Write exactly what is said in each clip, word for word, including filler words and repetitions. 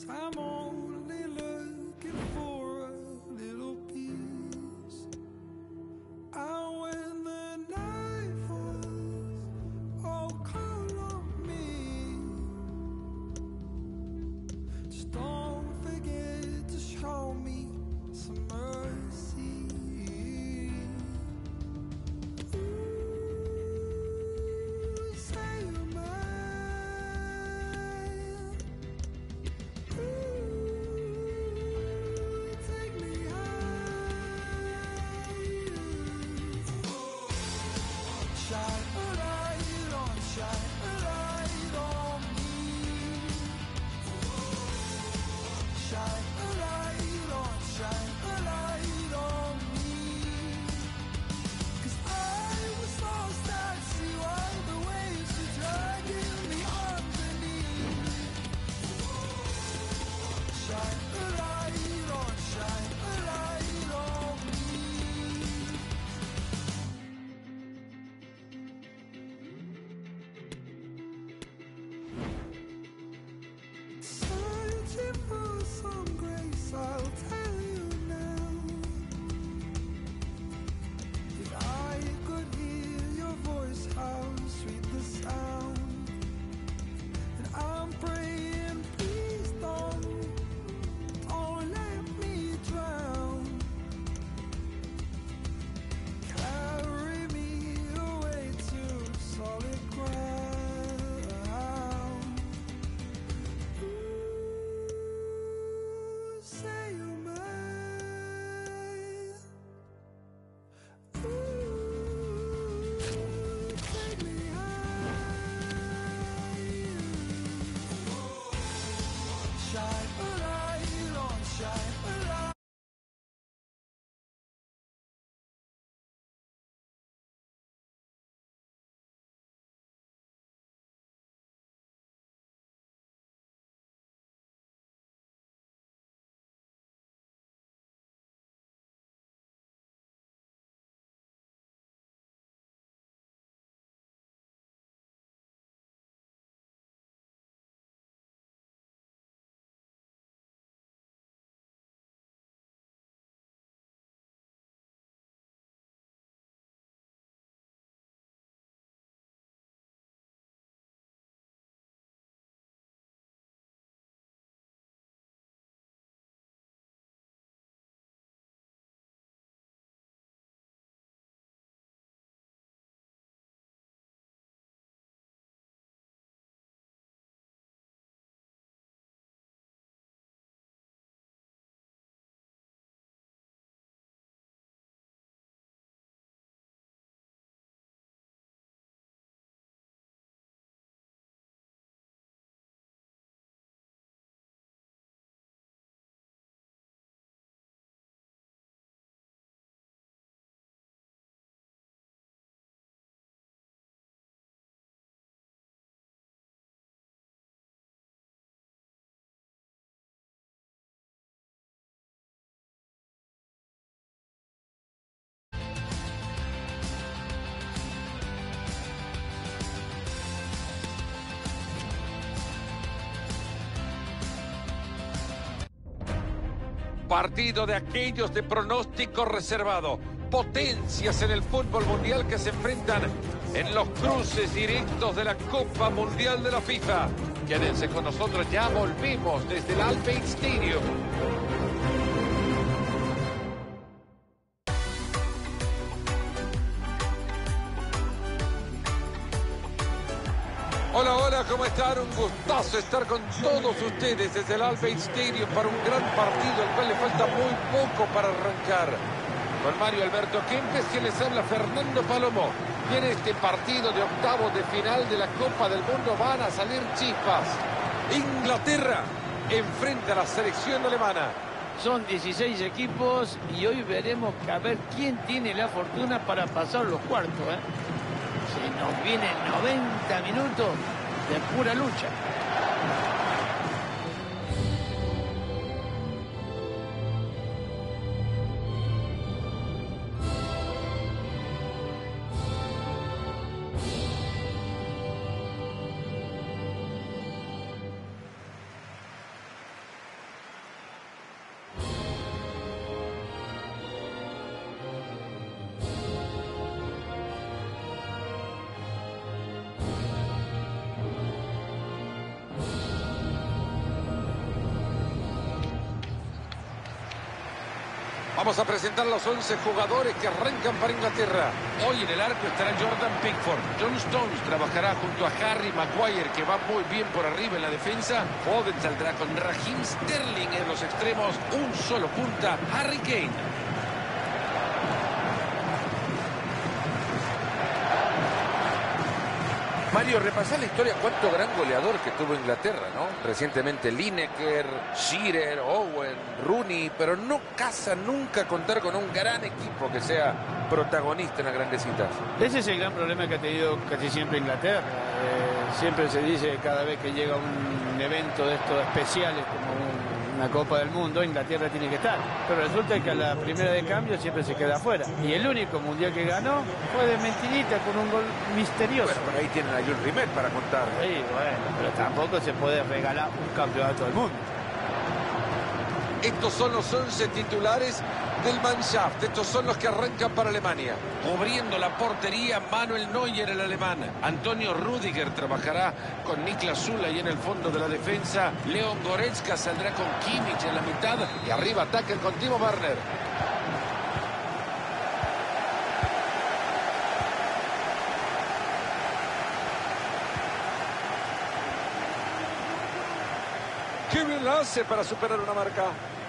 I'm only looking for a little peace. And when the night falls, oh, call on me. Just don't forget to show me some mercy. Ooh, say you're mine. Ooh, take me higher. Shine a light on, shine a light on me. Shine a light on, shine a light on me. 'Cause I was lost at sea while the waves were dragging me underneath. Shine a light on, shine a light on me. Searching for some grace, I'll tell you now. If I could hear your voice, how sweet the sound. And I'm praying, please don't, don't let me drown. Carry me away to solid ground. Ooh, say you're mine. Ooh, take me higher. Shine a light on, shine a light. Partido de aquellos de pronóstico reservado. Potencias en el fútbol mundial que se enfrentan en los cruces directos de la Copa Mundial de la FIFA. Quédense con nosotros, ya volvimos desde el Al Bayt Stadium. Hola, hola, ¿cómo están? Un gustazo estar con todos ustedes desde el Al Bayt Stadium para un gran partido, al cual le falta muy poco para arrancar. Con Mario Alberto Kempes, quien les habla, Fernando Palomo. Y en este partido de octavos de final de la Copa del Mundo van a salir chispas. Inglaterra enfrenta a la selección alemana. Son dieciséis equipos y hoy veremos a ver quién tiene la fortuna para pasar los cuartos, ¿eh? Se nos vienen noventa minutos de pura lucha. Vamos a presentar los once jugadores que arrancan para Inglaterra. Hoy en el arco estará Jordan Pickford. John Stones trabajará junto a Harry Maguire, que va muy bien por arriba en la defensa. Foden saldrá con Raheem Sterling en los extremos. Un solo punta, Harry Kane. Mario, repasá la historia, cuánto gran goleador que tuvo Inglaterra, ¿no? Recientemente Lineker, Shearer, Owen, Rooney, pero no casa nunca contar con un gran equipo que sea protagonista en las grandes citas. Ese es el gran problema que ha tenido casi siempre Inglaterra. Eh, siempre se dice cada vez que llega un evento de estos especiales como un una Copa del Mundo, Inglaterra tiene que estar. Pero resulta que a la primera de cambio siempre se queda afuera. Y el único mundial que ganó fue de mentirita con un gol misterioso. Bueno, por ahí tienen a Jules Rimet para contar. Sí, bueno, pero tampoco se puede regalar un campeonato del mundo. Estos son los once titulares del Mannschaft. Estos son los que arrancan para Alemania. Cubriendo la portería, Manuel Neuer, el alemán. Antonio Rüdiger trabajará con Niklas Süle y en el fondo de la defensa. Leon Goretzka saldrá con Kimmich en la mitad. Y arriba ataca con Timo Werner. Qué bien la hace para superar una marca.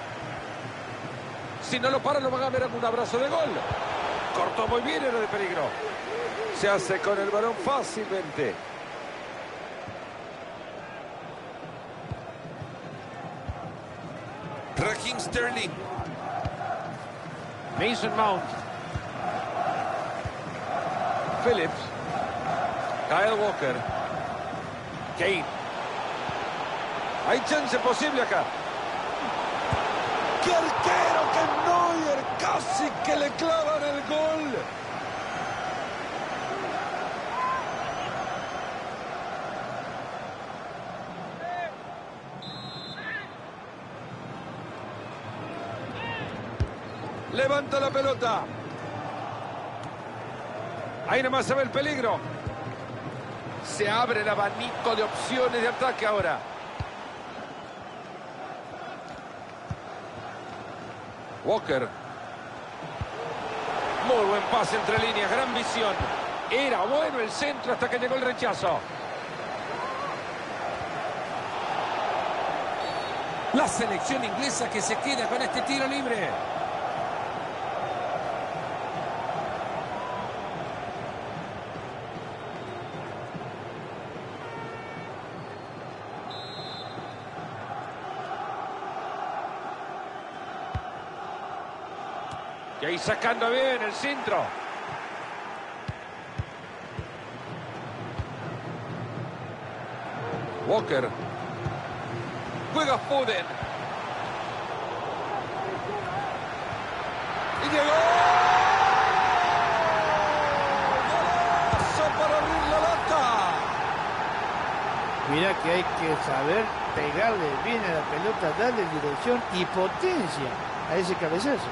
Si no lo para, lo van a ver en un abrazo de gol. Cortó muy bien, era de peligro. Se hace con el balón fácilmente. Raheem Sterling. Mason Mount. Phillips. Kyle Walker. Kane. Hay chance posible acá. ¡Qué arquero! ¡Que Neuer! ¡Casi que le clavan el gol! Levanta la pelota. Ahí nomás se ve el peligro. Se abre el abanico de opciones de ataque ahora. Walker. Muy buen pase entre líneas, gran visión. Era bueno el centro hasta que llegó el rechazo. La selección inglesa que se queda con este tiro libre. Y ahí sacando bien el centro. Walker. Juega Foden. Y llegó. ¡Golazo para abrir la lata! Mira que hay que saber pegarle bien a la pelota, darle dirección y potencia a ese cabezazo.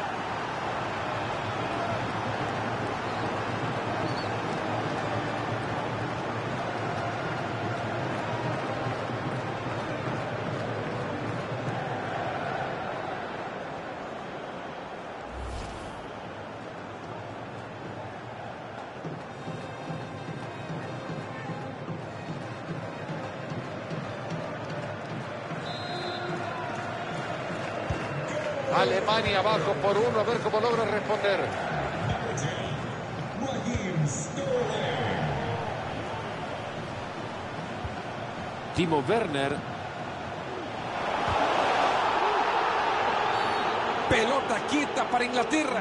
Alemania abajo por uno, a ver cómo logra responder. Timo Werner. Pelota quieta para Inglaterra.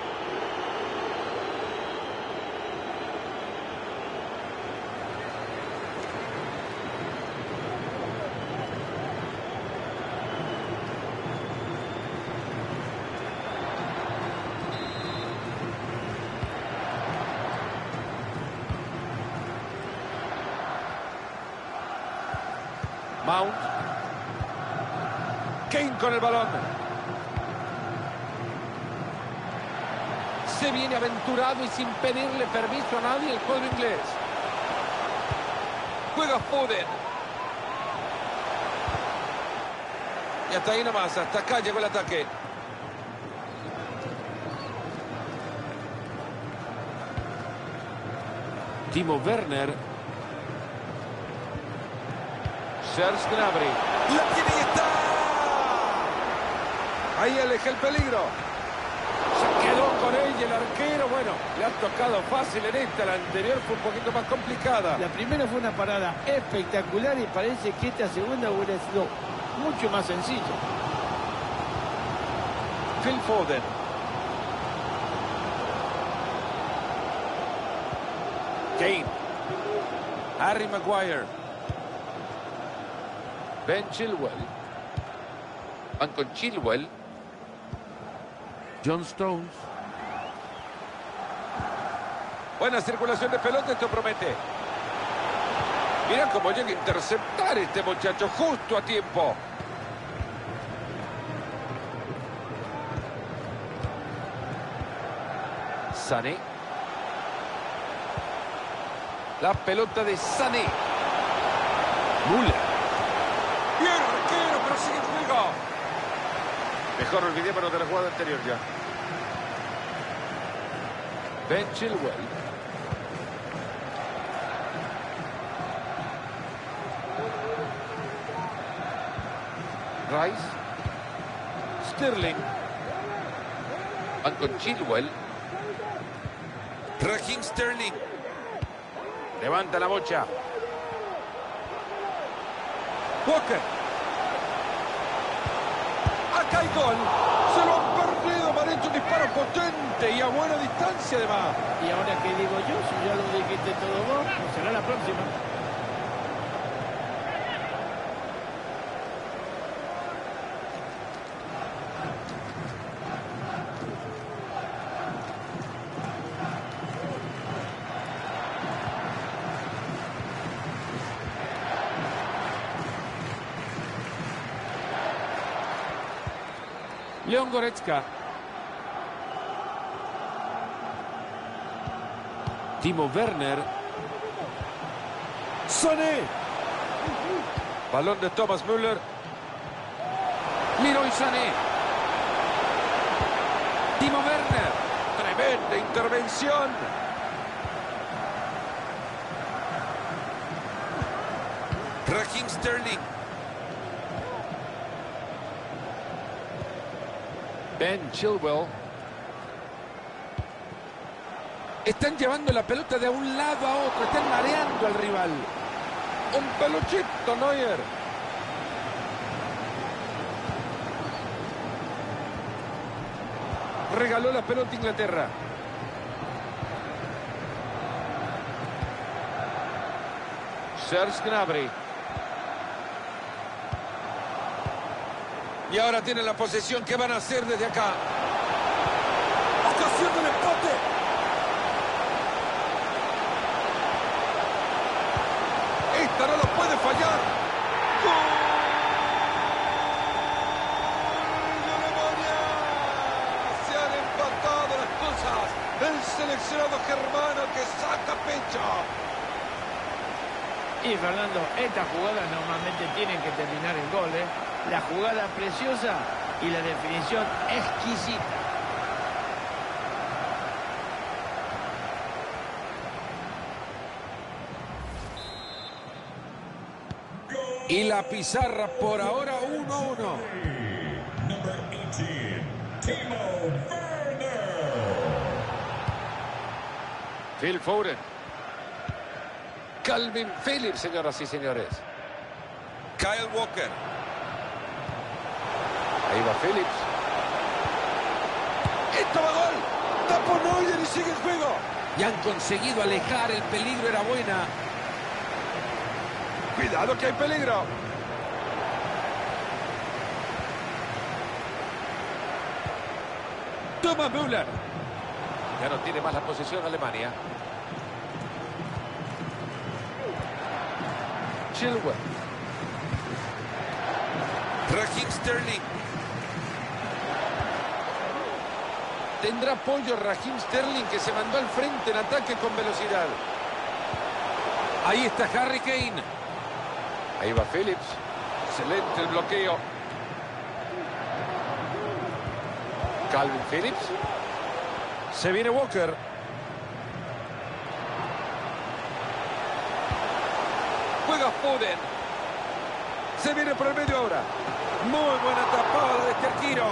Mount. Kane con el balón. Se viene aventurado y sin pedirle permiso a nadie el juego inglés. Juega Foden. Y hasta ahí nomás, hasta acá llegó el ataque. Timo Werner. Serge Gnabry. ¡La tiene y está! Ahí aleja el peligro. Se quedó con él y el arquero, bueno, le ha tocado fácil en esta. La anterior fue un poquito más complicada. La primera fue una parada espectacular y parece que esta segunda hubiera sido mucho más sencilla. Phil Foden. Kane. Harry Maguire. Ben Chilwell. Van con Chilwell. John Stones. Buena circulación de pelota, esto promete. Mira cómo llega a interceptar este muchacho justo a tiempo. Sané. La pelota de Sané. Müller. Bien, arquero, pero sigue el juego. Mejor olvidémonos de la jugada anterior ya. Ben Chilwell. Rice. Sterling. Van con Chilwell. Raheem Sterling. Levanta la bocha. Walker. Acá hay gol. Se lo han perdido. Me han hecho un disparo potente y a buena distancia además. Y ahora que digo yo, si ya lo dijiste todo vos, pues será la próxima. Leon Goretzka. Timo Werner. Sané. Balón de Thomas Müller. Leroy Sané. Timo Werner. Tremenda intervención. Raheem Sterling. Ben Chilwell. Están llevando la pelota de un lado a otro. Están mareando al rival. Un peluchito, Neuer. Regaló la pelota a Inglaterra. Serge Gnabry. Y ahora tienen la posesión. ¿Qué van a hacer desde acá? ¡Ocasión del empate! Esta no lo puede fallar. ¡Gol de Alemania! Se han empatado las cosas. El seleccionado germano que saca pecho. Y Fernando, estas jugadas normalmente tienen que terminar en gol, ¿eh? La jugada preciosa y la definición exquisita. Y la pizarra por ahora uno a uno. Phil Foden. Calvin Phillips, señoras y señores. Kyle Walker. Ahí va Phillips. ¡Esto va gol! Tapó Neuer y sigue el juego. Y han conseguido alejar, el peligro era buena. Cuidado que hay peligro. Thomas Müller. Ya no tiene más la posesión Alemania. Chilwell. Raheem Sterling. Tendrá apoyo Raheem Sterling, que se mandó al frente en ataque con velocidad. Ahí está Harry Kane. Ahí va Phillips. Excelente el bloqueo. Calvin Phillips. Se viene Walker. Llega Foden. Se viene por el medio ahora. Muy buena tapada de este arquero.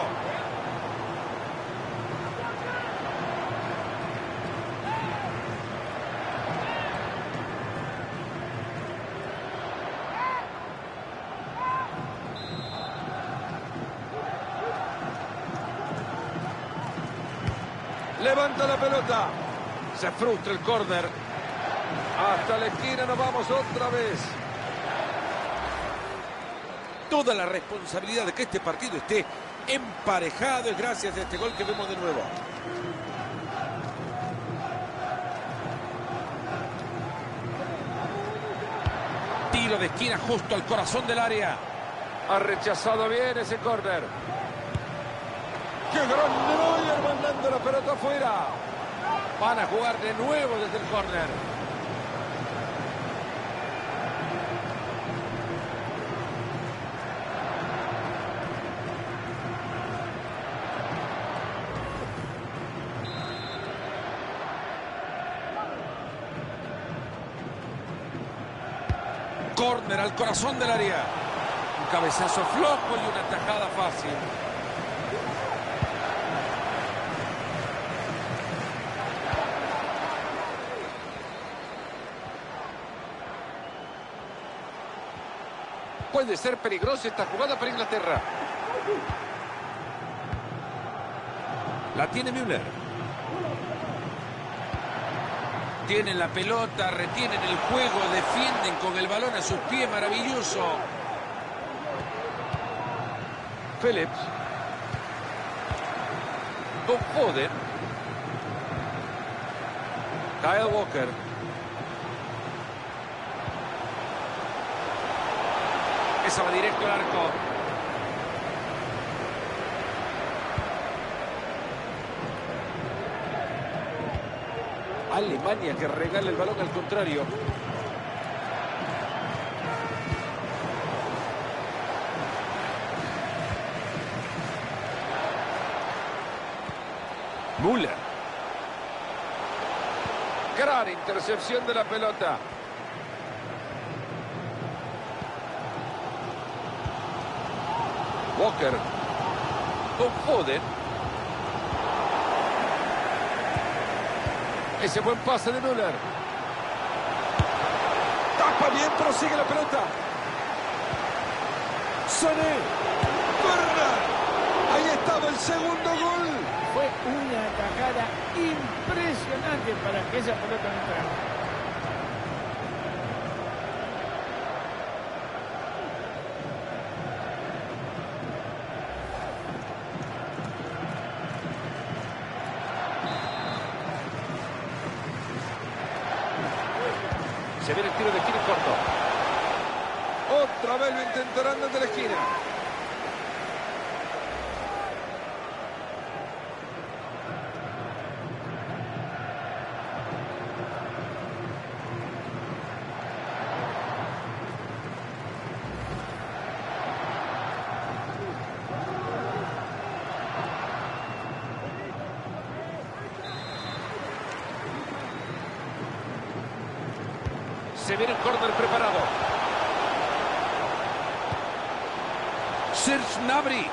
Levanta la pelota. Se frustra el córner. Hasta la esquina nos vamos otra vez. Toda la responsabilidad de que este partido esté emparejado es gracias a este gol que vemos de nuevo. Tiro de esquina justo al corazón del área. Ha rechazado bien ese córner. ¡Qué grande Neuer mandando la pelota afuera! Van a jugar de nuevo desde el córner. Córner al corazón del área. Un cabezazo flojo y una tajada fácil. Puede ser peligrosa esta jugada para Inglaterra. La tiene Müller. Tienen la pelota, retienen el juego, defienden con el balón a sus pies, maravilloso. Phillips. Con Foden. Kyle Walker. Esa va directo al arco. Alemania que regala el balón al contrario. Müller. Gran intercepción de la pelota. Walker. Con Foden. Ese buen pase de Müller. Tapa bien, pero sigue la pelota. Sané. Werner. Ahí estaba el segundo gol. Fue una tajada impresionante para que esa pelota no entrara. Se viene el tiro de esquina corto. Otra vez lo intentarán desde la esquina. Se viene el córner preparado. Serge Gnabry.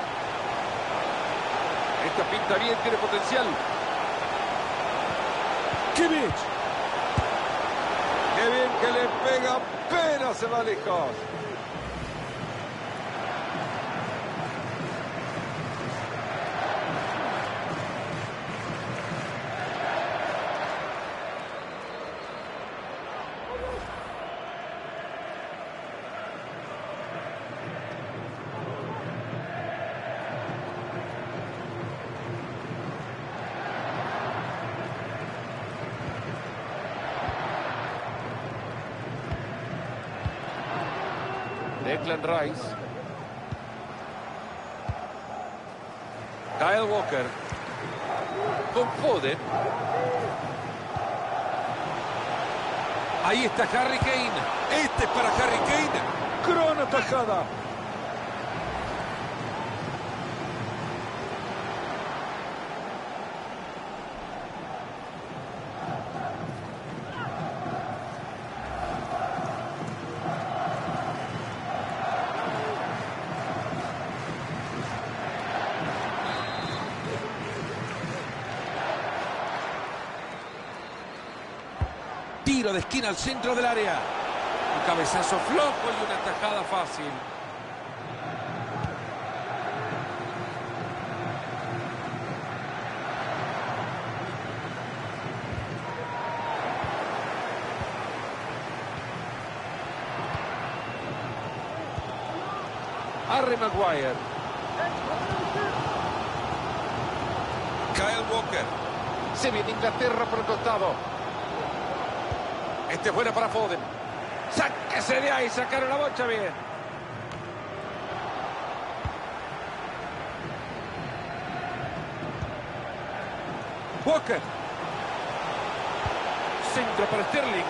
Esta pinta bien, tiene potencial. Kimmich. Qué bien que le pega, apenas se va lejos. Declan Rice. Kyle Walker. Con Foden. Ahí está Harry Kane. Este es para Harry Kane. Gran atajada. tiro de esquina al centro del área. Un cabezazo flojo y una tajada fácil. Harry Maguire. Kyle Walker. Se viene Inglaterra por el costado. Este es buena para Foden. Sáquese de ahí, sacaron la bocha bien. Walker. Centro para Sterling.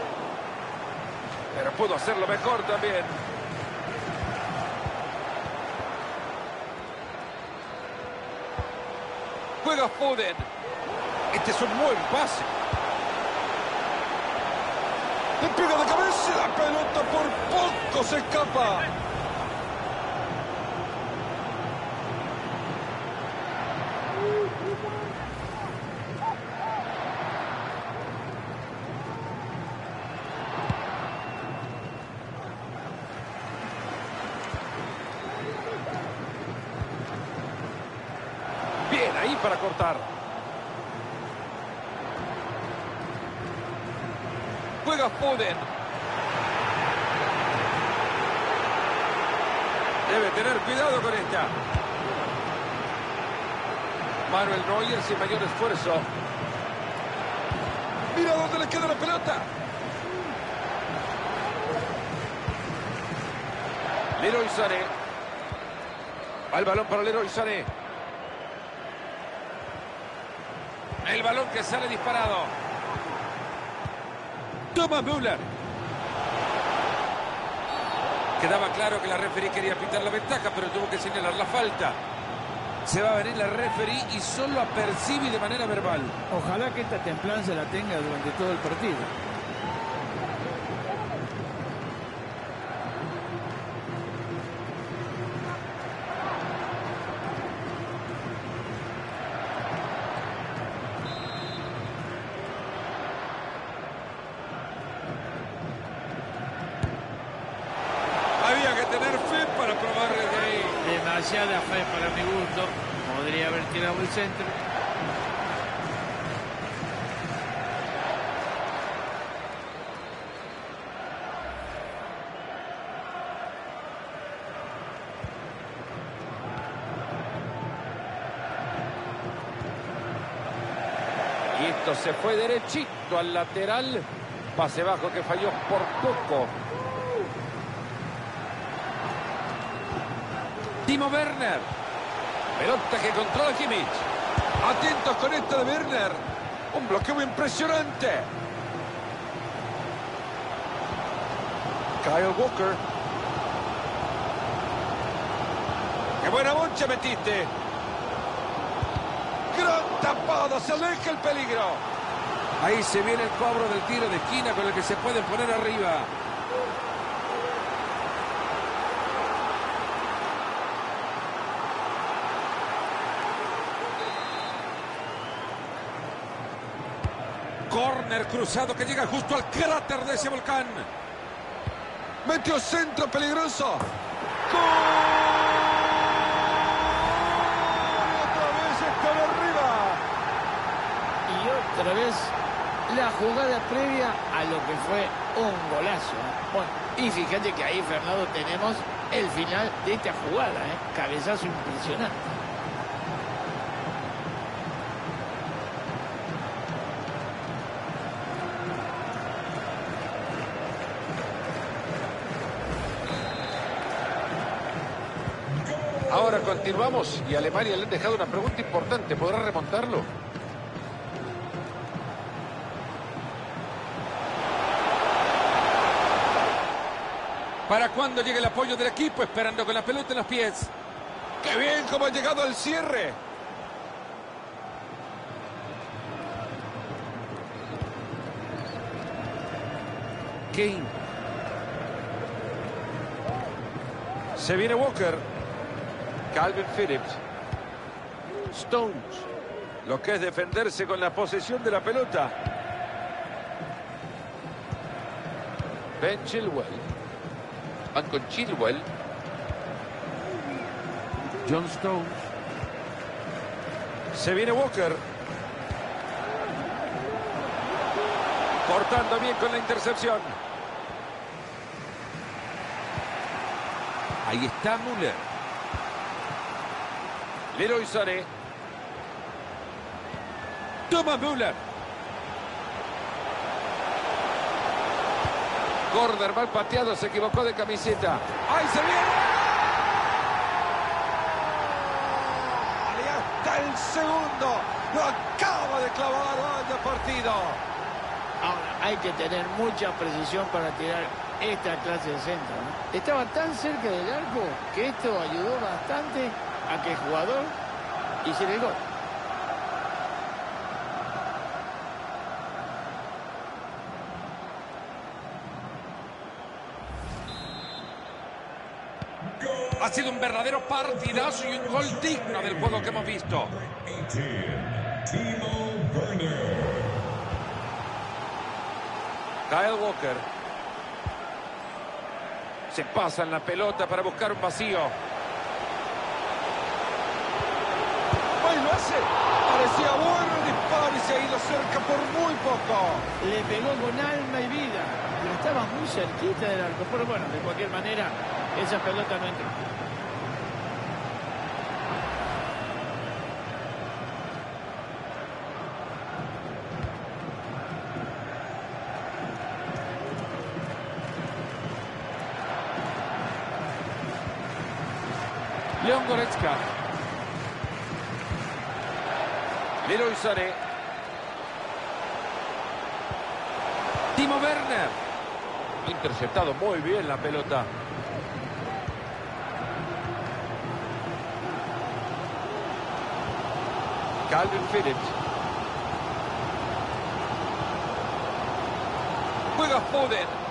Pero pudo hacerlo mejor también. Juega Foden. Este es un buen pase. Le pega de cabeza, la pelota por poco se escapa. Bien, ahí para cortar. Juega Foden. Debe tener cuidado con esta. Manuel Neuer sin mayor esfuerzo. Mira dónde le queda la pelota. Leroy Sané. Va el balón para Leroy Sané. El balón que sale disparado. Thomas Müller. Quedaba claro que la referí quería pitar la ventaja, pero tuvo que señalar la falta. Se va a venir la referí y solo apercibe de manera verbal. Ojalá que esta templanza la tenga durante todo el partido. Había que tener fe para probar desde ahí. Demasiada fe para mi gusto. Podría haber tirado el centro. Y esto se fue derechito al lateral. Pase bajo que falló por poco. Timo Werner. Pelota que controla Kimmich. Atentos con esto de Werner. Un bloqueo impresionante. Kyle Walker. ¡Qué buena bocha metiste! ¡Gran tapada! ¡Se aleja el peligro! Ahí se viene el cobro del tiro de esquina con el que se pueden poner arriba. Corner cruzado que llega justo al cráter de ese volcán. Metió centro peligroso. ¡Gol! Otra vez están arriba. Y otra vez la jugada previa a lo que fue un golazo. Bueno, y fíjate que ahí, Fernando, tenemos el final de esta jugada, ¿eh? Cabezazo impresionante. Ahora continuamos y a Alemania le han dejado una pregunta importante. ¿Podrá remontarlo? ¿Para cuándo llega el apoyo del equipo? Esperando con la pelota en los pies. ¡Qué bien cómo ha llegado al cierre! Kane. Se viene Walker. Calvin Phillips. Stones. Lo que es defenderse con la posesión de la pelota. Ben Chilwell. Van con Chilwell. John Stones. Se viene Walker. Cortando bien con la intercepción. Ahí está Müller. Leroy Sané. Thomas Müller. Corner mal pateado, se equivocó de camiseta. ¡Ahí se viene! Y hasta el segundo lo acaba de clavar. Vaya partido. Ahora, hay que tener mucha precisión para tirar esta clase de centro, ¿no? Estaba tan cerca del arco que esto ayudó bastante a que el jugador hiciera el gol. Ha sido un verdadero partidazo y un gol digno del juego que hemos visto. Kyle Walker. Se pasa en la pelota para buscar un vacío. ¡Ay, lo hace! Parecía bueno el disparo y se ha ido cerca por muy poco. Le pegó con alma y vida, pero estaba muy cerquita del arco. Pero bueno, de cualquier manera, esa pelota no entró. Leon Goretzka. Leroy Sané. Timo Werner. Interceptado muy bien la pelota. Calvin Phillips. Juega Foden.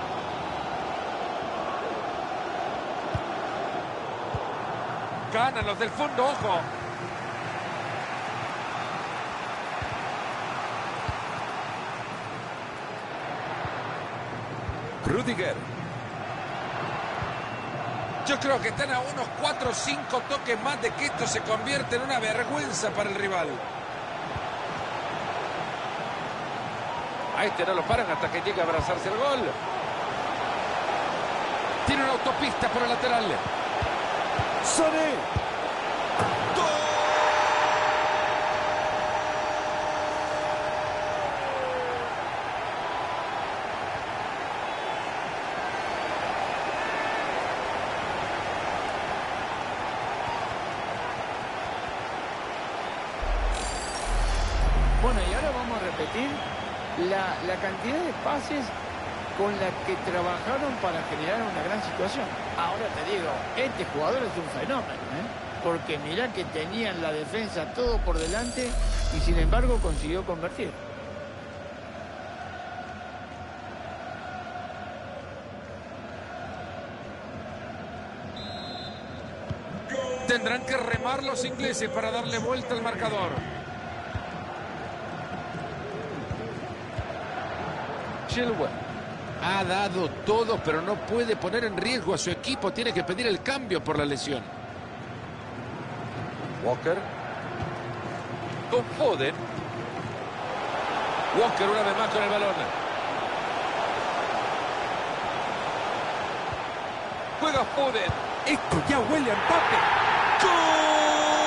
Ganan los del fondo, ojo. Rudiger. Yo creo que están a unos cuatro o cinco toques más de que esto se convierta en una vergüenza para el rival. A este no lo paran hasta que llegue a abrazarse el gol. Tiene una autopista por el lateral. Sané. ¡Gol! Bueno, y ahora vamos a repetir la, la cantidad de pases con la que trabajaron para generar una gran situación. Ahora te digo, este jugador es un fenómeno, ¿eh? Porque mirá que tenían la defensa todo por delante y sin embargo consiguió convertir. Tendrán que remar los ingleses para darle vuelta al marcador. Chilwell. Ha dado todo, pero no puede poner en riesgo a su equipo. Tiene que pedir el cambio por la lesión. Walker. Con Foden. Walker una vez más con el balón. Juega Foden. Esto ya huele a empate. ¡Gol!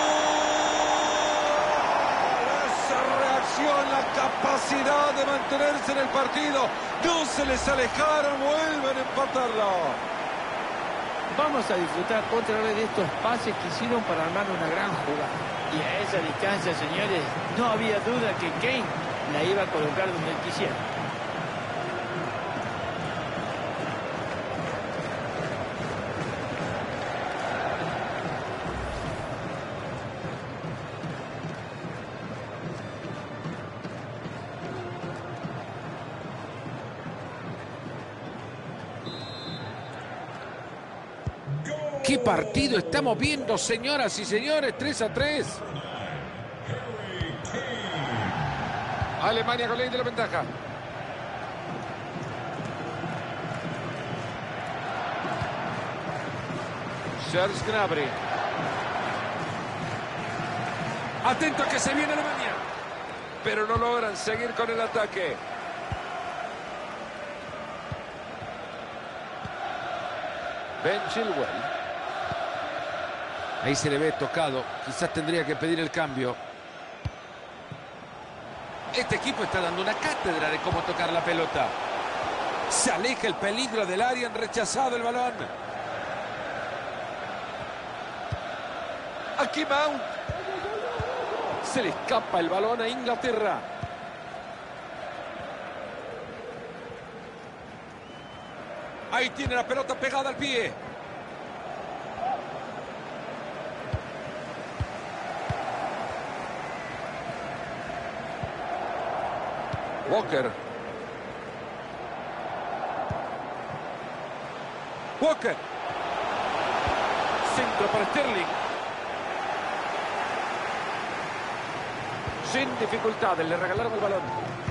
Esa reacción, la capacidad de mantenerse en el partido. No se les alejaron, vuelven a empatarlo. Vamos a disfrutar otra vez de estos pases que hicieron para armar una gran jugada. Y a esa distancia, señores, no había duda que Kane la iba a colocar donde él quisiera. ¿Qué partido estamos viendo, señoras y señores? tres a tres. Alemania con ley de la ventaja. Serge Gnabry. Atento que se viene Alemania. Pero no logran seguir con el ataque. Ben Chilwell. Ahí se le ve tocado. Quizás tendría que pedir el cambio. Este equipo está dando una cátedra de cómo tocar la pelota. Se aleja el peligro del área, han rechazado el balón. Aquí Mount. Se le escapa el balón a Inglaterra. Ahí tiene la pelota pegada al pie. Walker. Walker. Centro para Sterling. Sin dificultades, le regalaron el balón.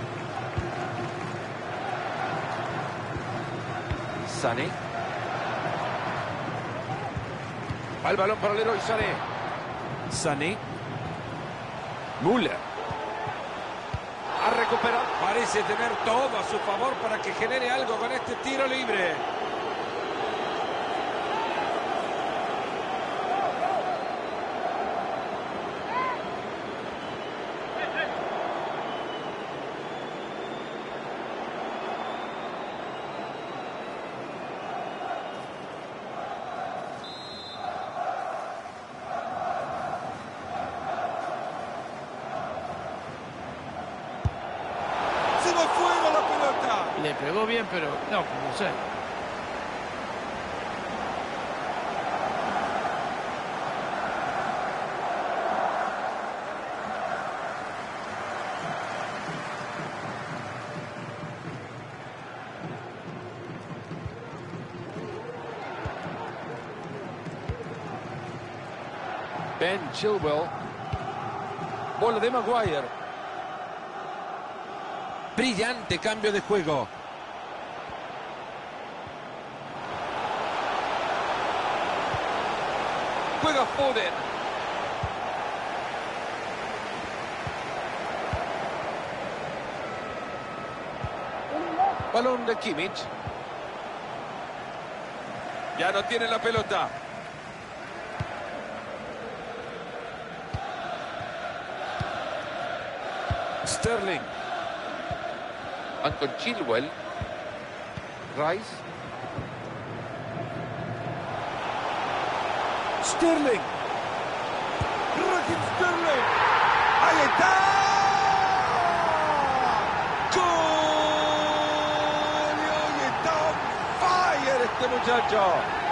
Sané. Va el balón para el héroe Sané. Sané. Müller. Ha recuperado. Parece tener todo a su favor para que genere algo con este tiro libre. Le pegó bien, pero no, no sé. Ben Chilwell. Bola de Maguire. Brillante cambio de juego. Juega Foden. Balón de Kimmich. Ya no tiene la pelota. Sterling. Van con Chilwell. Rice. Sterling. Raheem Sterling. Ahí está. ¡Gol! Y hoy está on fire este muchacho.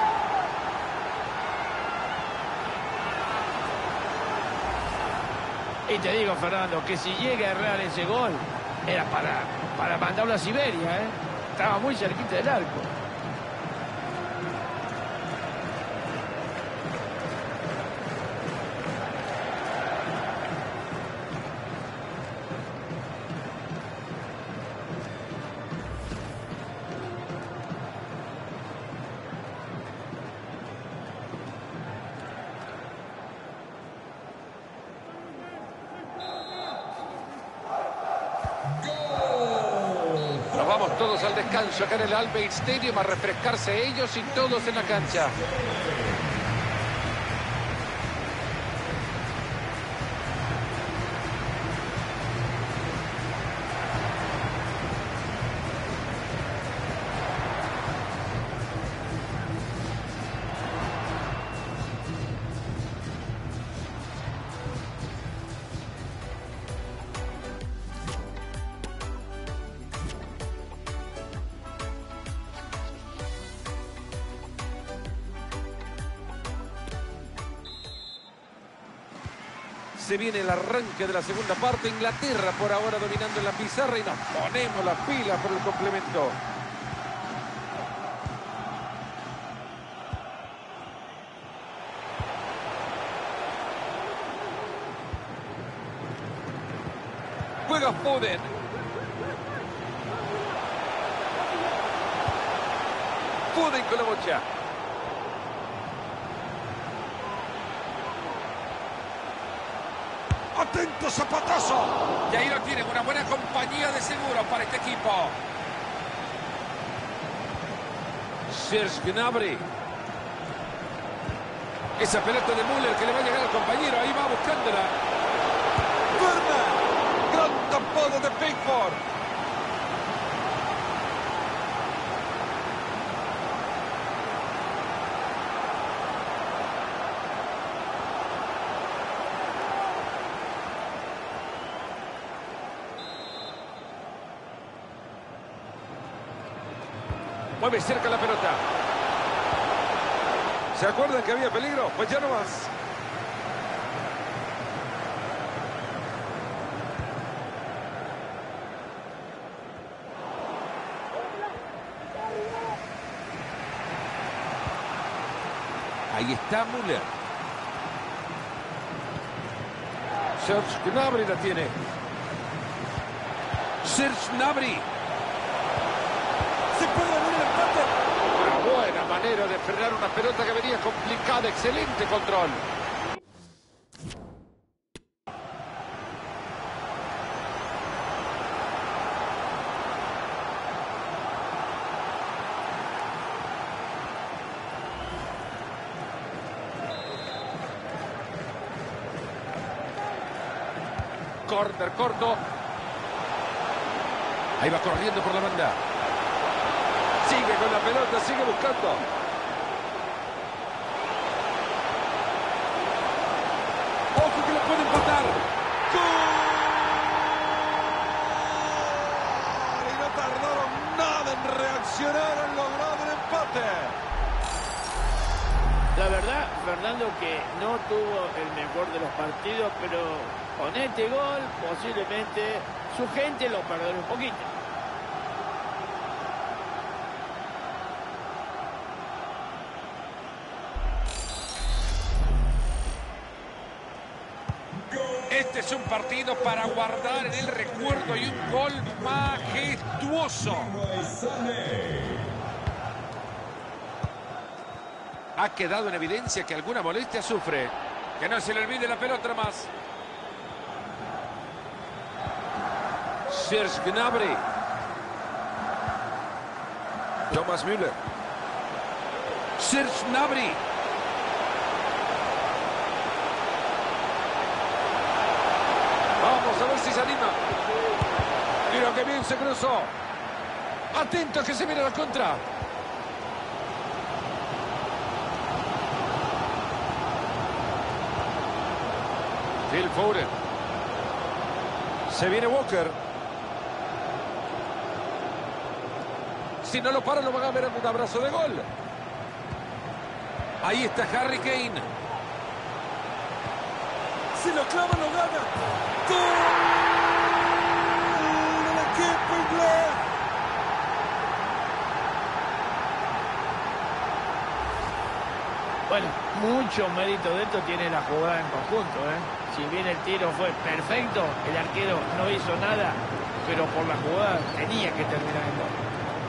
Y te digo, Fernando, que si llega a errar ese gol, era para, para mandarlo a Siberia, ¿eh? Estaba muy cerquita del arco. Vamos todos al descanso acá en el Al Bayt Stadium a refrescarse ellos y todos en la cancha. Se viene el arranque de la segunda parte. Inglaterra por ahora dominando en la pizarra y nos ponemos las pilas por el complemento. Juega Foden. Foden con la bocha. ¡Atento, zapatazo! Y ahí lo tienen, una buena compañía de seguro para este equipo. Serge Gnabry. Esa pelota de Müller que le va a llegar al compañero. Ahí va buscándola. ¡Werner! Gran tapado de Pickford. Mueve cerca la pelota. ¿Se acuerdan que había peligro? Pues ya no más. Ahí está Müller. Serge Gnabry la tiene. Serge Gnabry. Se puede abrir el empate. Una buena manera de frenar una pelota que venía complicada. Excelente control. Corner corto. Ahí va corriendo por la banda. Sigue con la pelota, sigue buscando. Ojo que le puede empatar. ¡Gol! Y no tardaron nada en reaccionar. Han logrado el empate. La verdad, Fernando, que no tuvo el mejor de los partidos, pero con este gol posiblemente su gente lo perdonó un poquito. Este es un partido para guardar en el recuerdo y un gol majestuoso. Ha quedado en evidencia que alguna molestia sufre. Que no se le olvide la pelota más. Serge Gnabry. Thomas Müller. Serge Gnabry. Vamos a ver si se anima. Mira que bien se cruzó. Atento que se viene la contra. Phil Foden. Se viene Walker. Si no lo para, lo van a ver en un abrazo de gol. Ahí está Harry Kane. Si lo clava, lo gana. ¡Gol! ¡El equipo inglés! Bueno, mucho mérito de esto tiene la jugada en conjunto, ¿eh? Si bien el tiro fue perfecto, el arquero no hizo nada, pero por la jugada tenía que terminar el gol.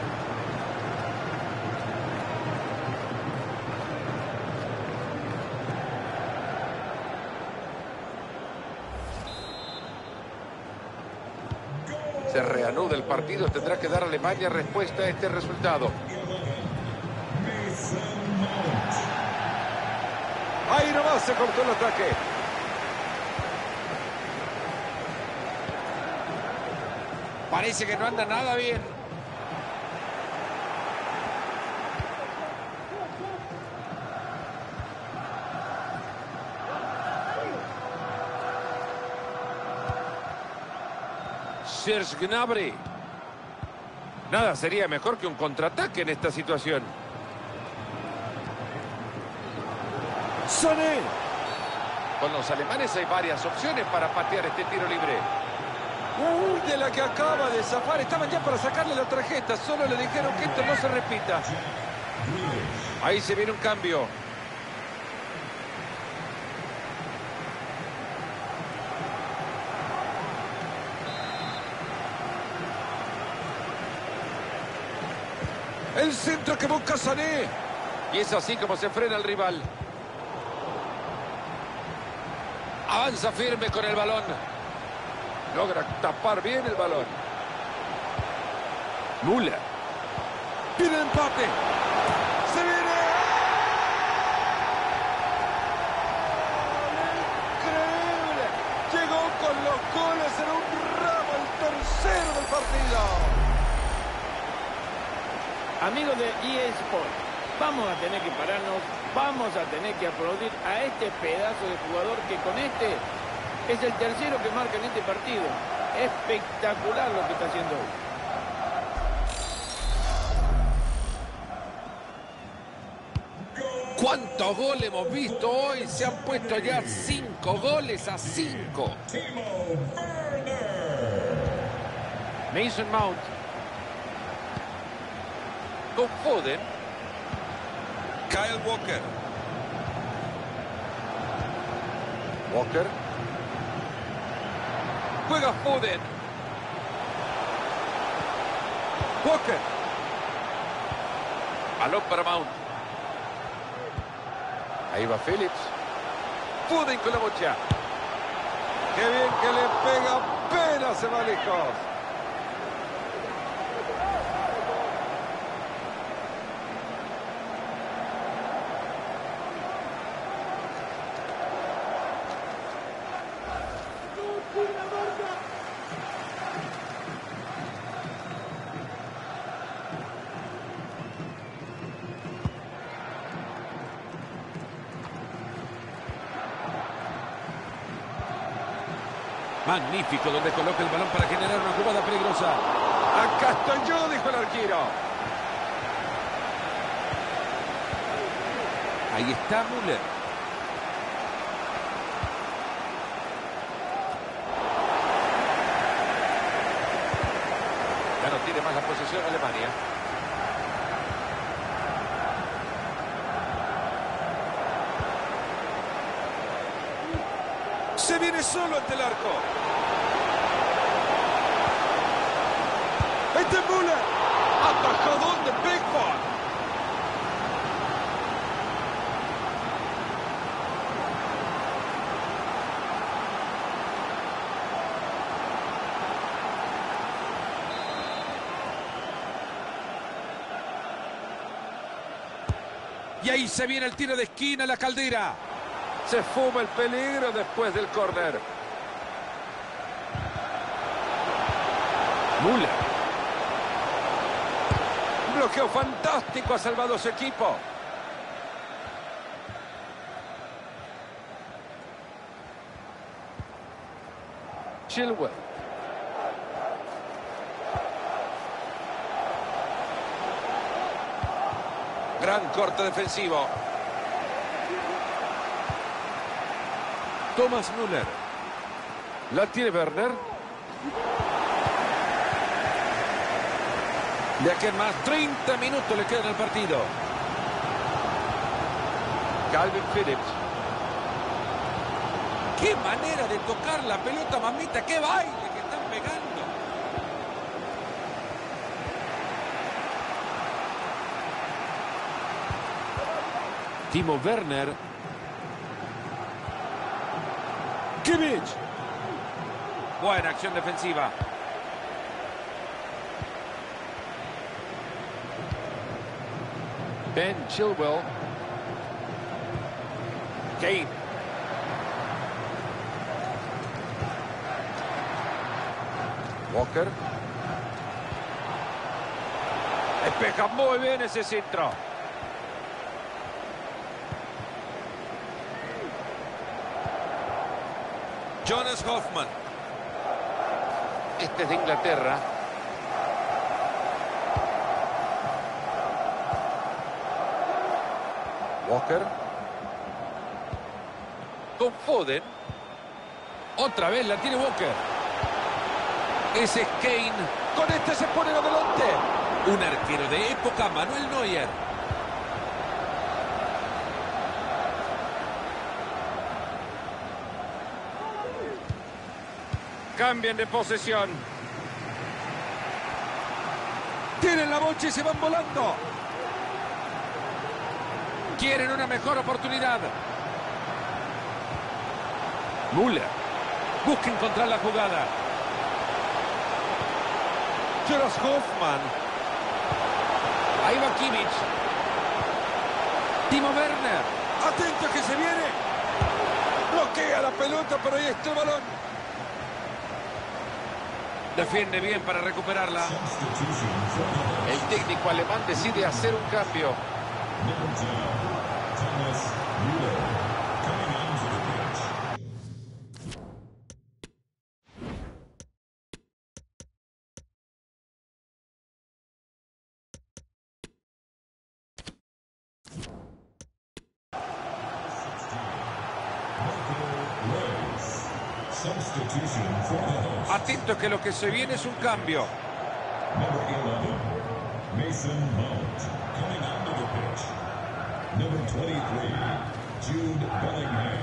Se reanuda el partido, tendrá que dar a Alemania respuesta a este resultado. Ahí nomás se cortó el ataque. Parece que no anda nada bien. Serge Gnabry. Nada sería mejor que un contraataque en esta situación. Sané. Con los alemanes hay varias opciones para patear este tiro libre. Uy, de la que acaba de zafar. Estaban ya para sacarle la tarjeta. Solo le dijeron que esto no se repita. Ahí se viene un cambio. El centro que busca Sané. Y es así como se frena el rival. Avanza firme con el balón. Logra tapar bien el balón. Müller. Viene el empate. Se viene. Increíble. Llegó con los goles en un ramo, el tercero del partido. Amigos de E A Sport, vamos a tener que pararnos, vamos a tener que aplaudir a este pedazo de jugador que con este es el tercero que marca en este partido. Espectacular lo que está haciendo hoy. ¿Cuántos goles hemos visto hoy? Se han puesto ya cinco goles a cinco. Mason Mount. Con Foden. Kyle Walker. Walker. Juega Foden. Walker. Balón para Mount. Ahí va Phillips. Foden con la bocha. Qué bien que le pega, pero se va lejos. Magnífico donde coloca el balón para generar una jugada peligrosa. Acá estoy yo, dijo el arquero. Ahí está Müller. Ya no tiene más la posesión Alemania. Se viene solo ante el arco. Este es Müller. Atajadón de Pickford. Y ahí se viene el tiro de esquina, la Caldera. Se fuma el peligro después del córner. Müller. Un bloqueo fantástico, ha salvado a su equipo. Chilwell. Gran corte defensivo. Thomas Müller. La tiene Werner. De aquí en más, treinta minutos le quedan al partido. Calvin Phillips. ¡Qué manera de tocar la pelota, mamita! ¡Qué baile que están pegando! Timo Werner. Kimmich. Buena acción defensiva. Ben Chilwell. Kane. Walker. Despeja muy bien ese centro. Jonas Hoffman. Este es de Inglaterra. Walker. Con Foden. Otra vez la tiene Walker. Ese es Kane. Con este se pone adelante. Un arquero de época, Manuel Neuer. Cambian de posesión. Tienen la bocha y se van volando. Quieren una mejor oportunidad. Müller busca encontrar la jugada. Jonas Hoffman. Ahí va Kimmich. Timo Werner. Atento que se viene. Bloquea la pelota, pero ahí está el balón. Defiende bien para recuperarla. El técnico alemán decide hacer un cambio. Atento que lo que se viene es un cambio. Number eleven, Mason Mount, coming onto the pitch. Number twenty-three, Jude Bellingham.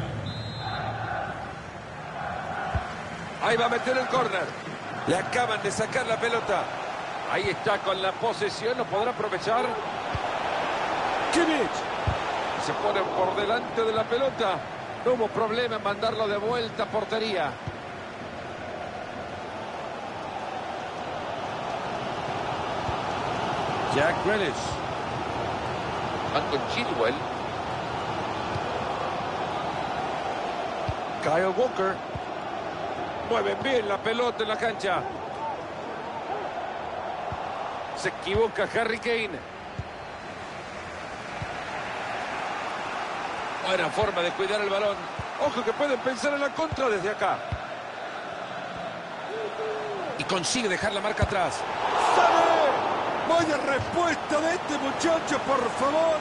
Ahí va a meter el córner. Le acaban de sacar la pelota. Ahí está con la posesión. ¿Lo podrá aprovechar? Kimmich. Se pone por delante de la pelota. No hubo problema en mandarlo de vuelta a portería. Jack Grealish. Van con Chilwell. Kyle Walker. Mueven bien la pelota en la cancha. Se equivoca Harry Kane. Buena forma de cuidar el balón. Ojo que pueden pensar en la contra desde acá. Y consigue dejar la marca atrás. ¡Sale! Vaya respuesta de este muchacho, por favor.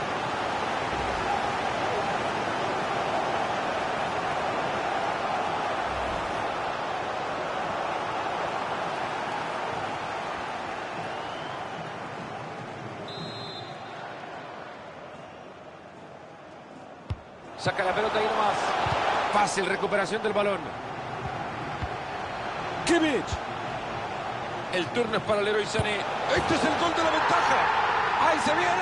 Saca la pelota y nomás. Fácil recuperación del balón. Kimmich. El turno es para Leroy Sané. Este es el gol de la ventaja. ¡Ahí se viene!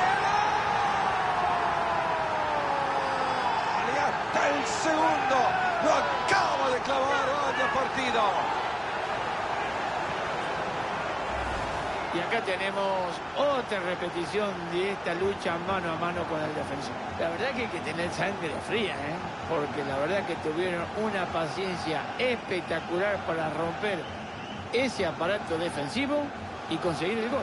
Y hasta el segundo. Lo acaba de clavar. Vaya partido. Y acá tenemos otra repetición de esta lucha mano a mano con el defensor. La verdad que hay que tener sangre fría, ¿eh? Porque la verdad que tuvieron una paciencia espectacular para romper ese aparato defensivo y conseguir el gol.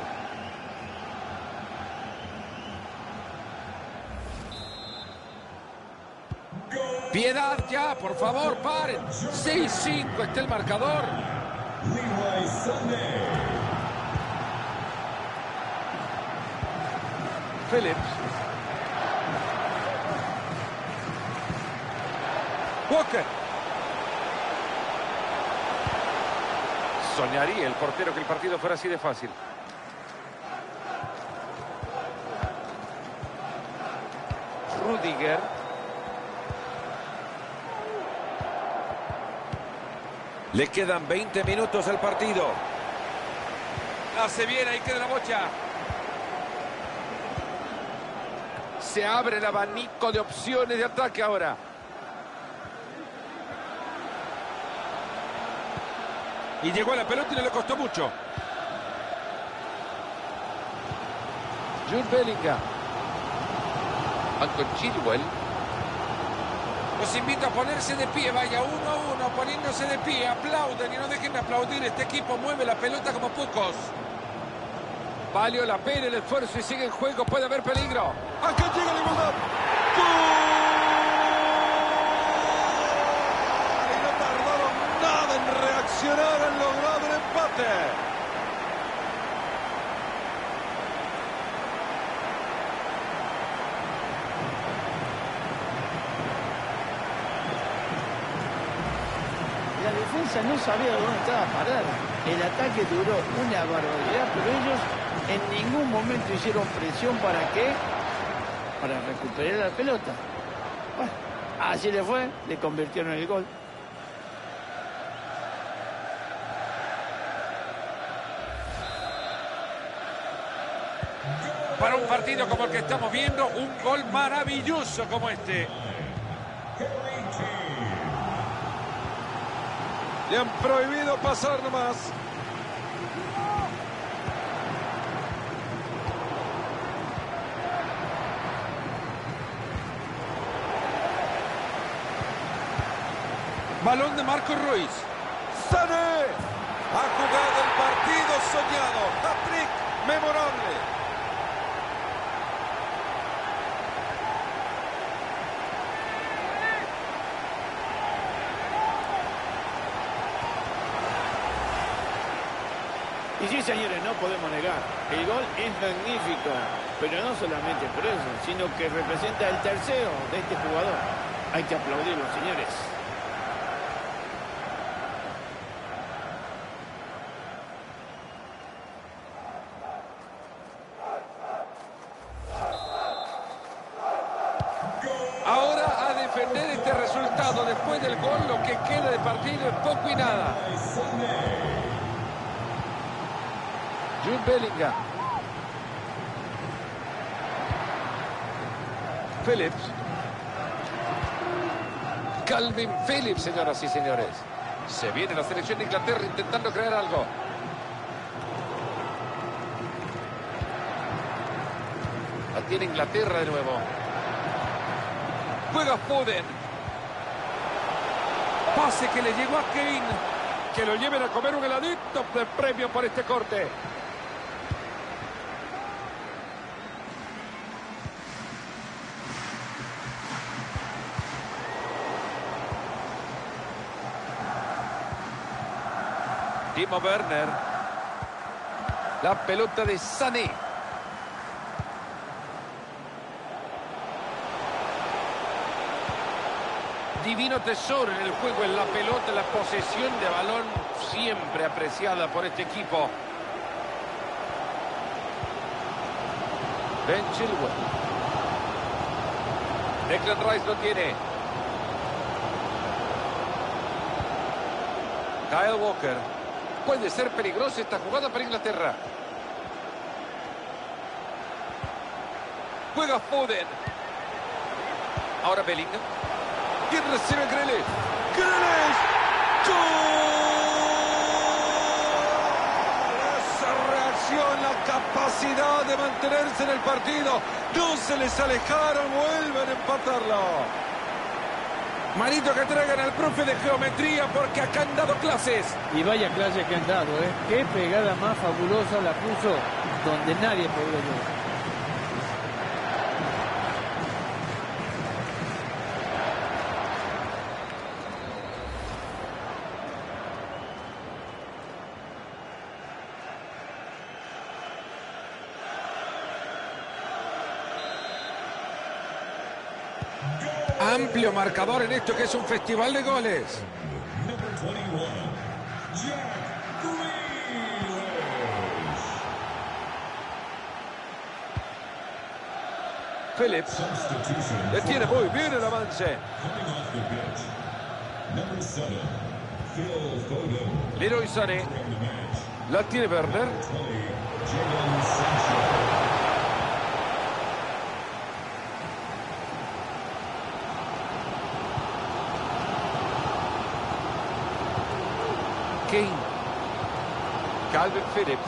Piedad ya, por favor, paren. seis cinco está el marcador. Leroy Sané. Phillips. Walker. Soñaría el portero que el partido fuera así de fácil. Rudiger. Le quedan veinte minutos al partido. Hace bien, ahí queda la bocha. Se abre el abanico de opciones de ataque ahora. Y llegó a la pelota y no le costó mucho. Jude Bellingham. Van con Chilwell. Los invito a ponerse de pie, vaya uno a uno, poniéndose de pie, aplauden y no dejen de aplaudir. Este equipo mueve la pelota como pocos. Valió la pena el esfuerzo y sigue en juego, puede haber peligro. Acá llega la igualdad. ¡Gol! Y no tardaron nada en reaccionar, han logrado el empate. La defensa no sabía dónde estaba parada. El ataque duró una barbaridad, pero ellos en ningún momento hicieron presión. ¿Para qué? Para recuperar la pelota. Bueno, así le fue, le convirtieron en el gol. Para un partido como el que estamos viendo, un gol maravilloso como este. Le han prohibido pasar nomás. Balón de Marco Ruiz. ¡Sané! Ha jugado el partido soñado. Hat-trick memorable. Y sí, señores, no podemos negar. El gol es magnífico, pero no solamente por eso, sino que representa el tercero de este jugador. Hay que aplaudirlo, señores. Ahora a defender este resultado después del gol. Lo que queda de partido es poco y nada. Jude Bellingham. Phillips. Calvin Phillips, señoras y señores. Se viene la selección de Inglaterra intentando crear algo. La tiene Inglaterra de nuevo. Juega Foden. Pase que le llegó a Kane. Que lo lleven a comer un heladito de premio por este corte. Timo Werner. La pelota de Sané. Divino tesoro en el juego, en la pelota, la posesión de balón siempre apreciada por este equipo. Ben Chilwell. Declan Rice lo tiene. Kyle Walker. Puede ser peligrosa esta jugada para Inglaterra. Juega Foden. Ahora Bellingham. ¿Quién recibe Grealish? ¡Grealish! ¡Gol! Esa reacción, la capacidad de mantenerse en el partido. No se les alejaron, vuelven a empatarlo. Manito que traigan al profe de geometría porque acá han dado clases. Y vaya clase que han dado, ¿eh? Qué pegada más fabulosa la puso donde nadie podía llegar. Amplio marcador en esto que es un festival de goles. Number twenty-one, Jack Grealish. Phillips. Substitution Le tiene muy bien el avance. coming off the pitch. Number seven, Phil Foden. Leroy Sané. Entering the match. La tiene Werner. twenty, Jadon Sancho. Kane. Calvin Phillips.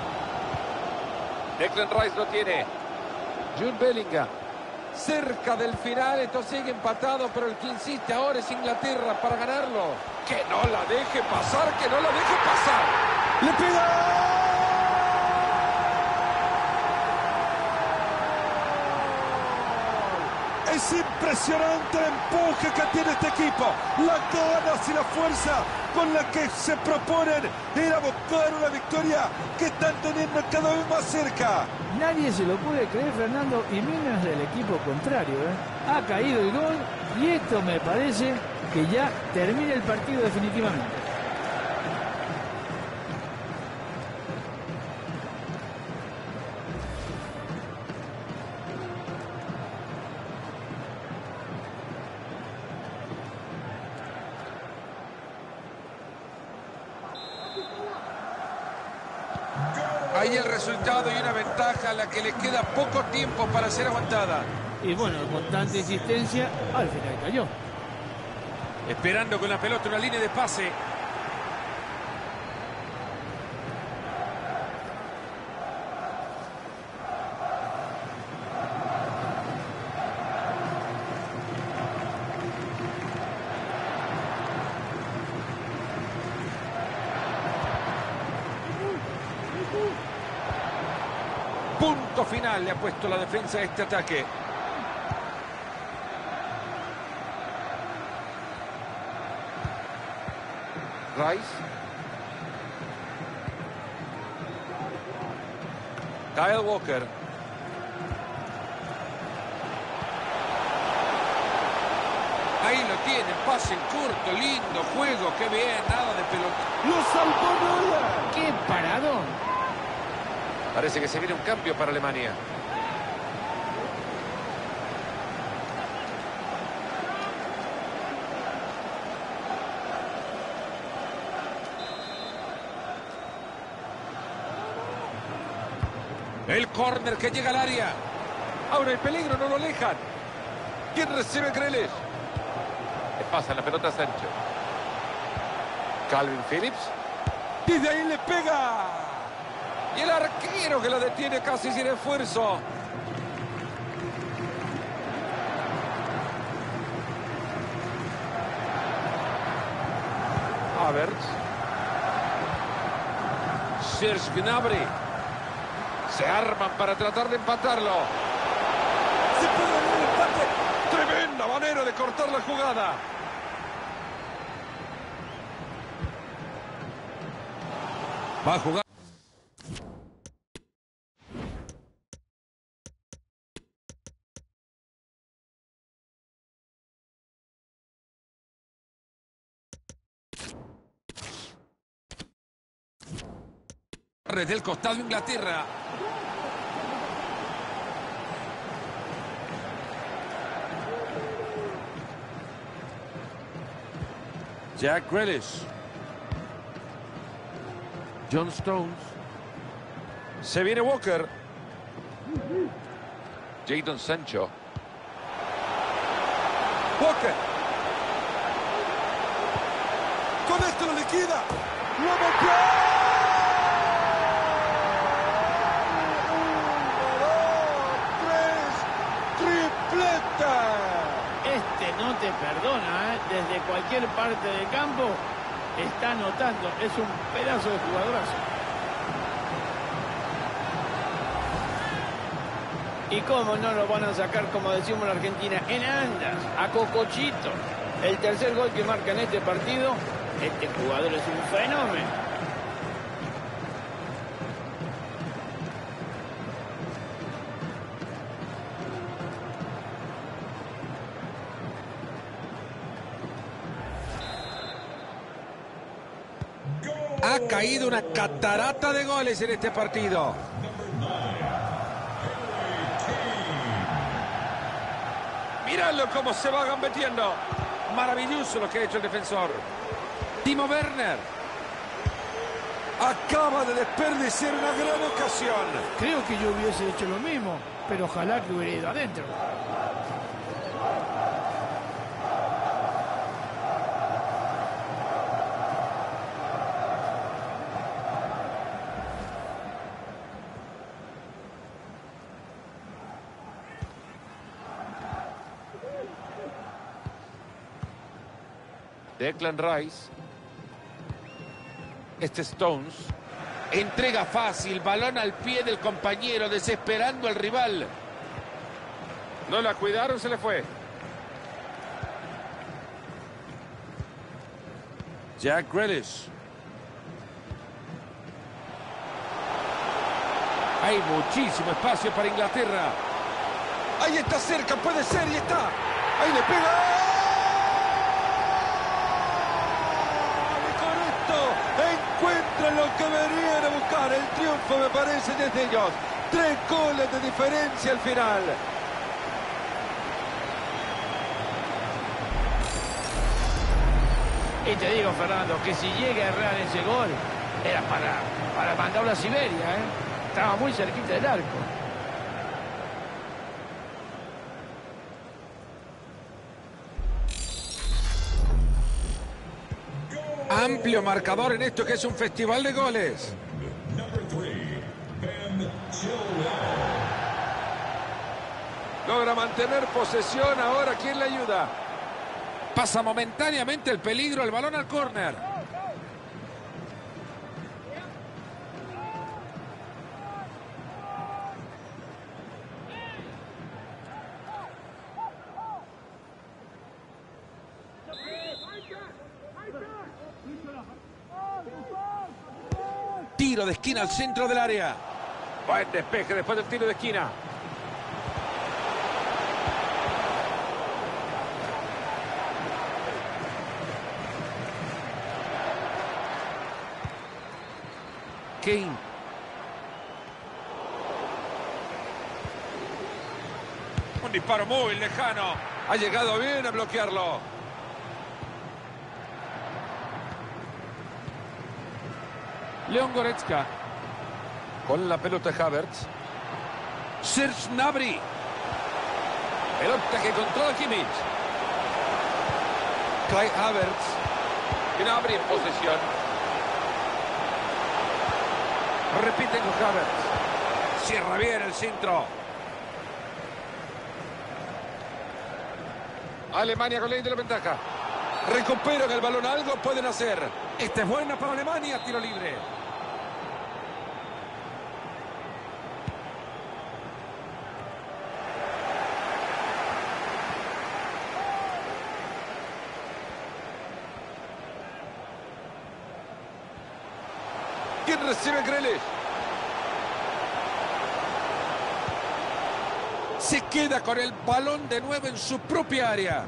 Declan Rice lo tiene. Jude Bellingham. Cerca del final, esto sigue empatado, pero el que insiste ahora es Inglaterra para ganarlo. Que no la deje pasar, que no la deje pasar. ¡Le pega! Es impresionante el empuje que tiene este equipo. Las ganas y la fuerza con la que se proponen ir a buscar una victoria que están teniendo cada vez más cerca. Nadie se lo puede creer, Fernando, y menos del equipo contrario, ¿eh? Ha caído el gol y esto me parece que ya termina el partido definitivamente. Ahí el resultado y una ventaja a la que le queda poco tiempo para ser aguantada. Y bueno, con tanta insistencia, al final cayó. Esperando con la pelota una línea de pase. punto final le ha puesto la defensa a este ataque. Rice. Kyle Walker. Ahí lo tiene, pase corto, lindo juego, qué bien, nada de pelota. ¡Lo salvó Neuer! ¡Qué paradón! Parece que se viene un cambio para Alemania. El córner que llega al área. Ahora el peligro, no lo alejan. ¿Quién recibe Grealish? Le pasa la pelota a Sancho. Calvin Phillips. Y de ahí le pega. Y el arquero que la detiene casi sin esfuerzo. Havertz. Serge Gnabry. Se arman para tratar de empatarlo. Se puede venir el empate. Tremenda manera de cortar la jugada. Va a jugar. Del costado de Inglaterra. Jack Grealish. John Stones. Se viene Walker. Jadon Sancho. Walker. Con esto lo liquida. ¡Lo metió! Este no te perdona, ¿eh? Desde cualquier parte del campo está anotando. Es un pedazo de jugadorazo. Y cómo no lo van a sacar, como decimos en Argentina, en andas, a cocochito. El tercer gol que marca en este partido, este jugador es un fenómeno. Ha caído una catarata de goles en este partido. Míralo cómo se va gambeteando. Maravilloso lo que ha hecho el defensor. Timo Werner. Acaba de desperdiciar una gran ocasión. Creo que yo hubiese hecho lo mismo, pero ojalá que hubiera ido adentro. Declan Rice. Este Stones. Entrega fácil, balón al pie del compañero, desesperando al rival. No la cuidaron, se le fue. Jack Grealish. Hay muchísimo espacio para Inglaterra. Ahí está cerca, puede ser, y está. Ahí le pega. Encuentran lo que venían a buscar. El triunfo, me parece, desde ellos. Tres goles de diferencia al final. Y te digo, Fernando, que si llega a errar ese gol, era para, para mandarlo a Siberia, ¿eh? Estaba muy cerquita del arco. Amplio marcador en esto que es un festival de goles. Logra mantener posesión. Ahora, ¿quién le ayuda? Pasa momentáneamente el peligro, el balón al córner. tiro de esquina al centro del área. Buen despeje después del tiro de esquina. Kane. Un disparo muy lejano. Ha llegado bien a bloquearlo. Leon Goretzka. Con la pelota Havertz. Serge Gnabry. Pelota que controla Kimmich. Kai Havertz. Gnabry en posesión. Repite con Havertz. Cierra bien el centro. Alemania con ley de la ventaja. Recuperan el balón, algo pueden hacer. Esta es buena para Alemania, tiro libre. ¿Quién recibe Grealish? Se queda con el balón de nuevo en su propia área.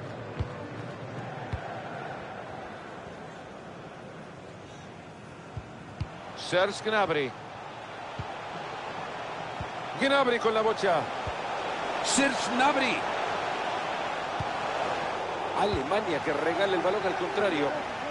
Serge Gnabry. Gnabry con la bocha. Serge Gnabry. Alemania que regala el balón al contrario.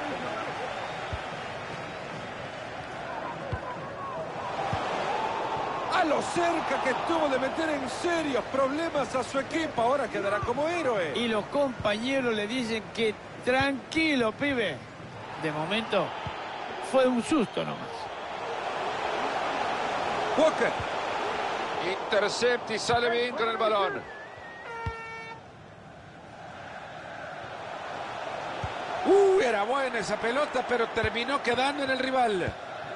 A lo cerca que estuvo de meter en serios problemas a su equipo. Ahora quedará como héroe. Y los compañeros le dicen que tranquilo, pibe. De momento fue un susto nomás. Walker. Intercepta y sale bien con el balón. Uh, era buena esa pelota, pero terminó quedando en el rival.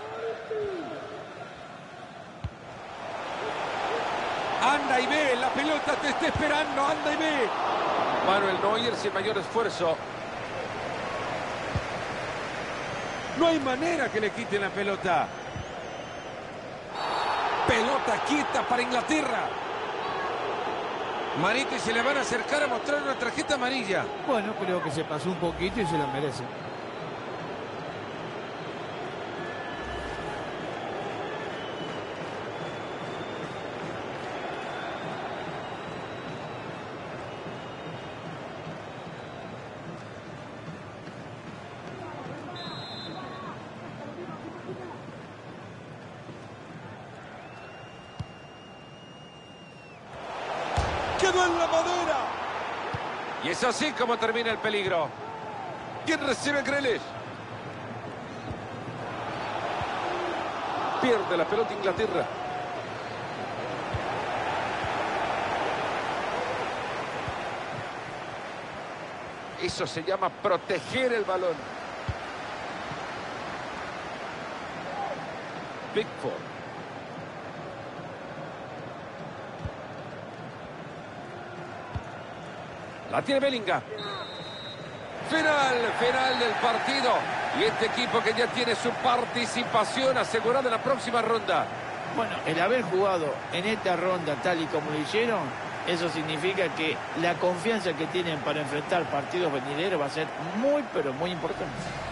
Anda y ve, la pelota te está esperando, anda y ve. Manuel Neuer sin mayor esfuerzo. No hay manera que le quiten la pelota. Pelota quieta para Inglaterra. Marito, y se le van a acercar a mostrar una tarjeta amarilla. Bueno, creo que se pasó un poquito y se lo merece. Quedó en la madera. Y es así como termina el peligro. ¿Quién recibe Grealish? Pierde la pelota Inglaterra. Eso se llama proteger el balón. Pickford. La tiene Bellingham. Final, final del partido. Y este equipo que ya tiene su participación asegurada en la próxima ronda. Bueno, el haber jugado en esta ronda tal y como lo hicieron, eso significa que la confianza que tienen para enfrentar partidos venideros va a ser muy, pero muy importante.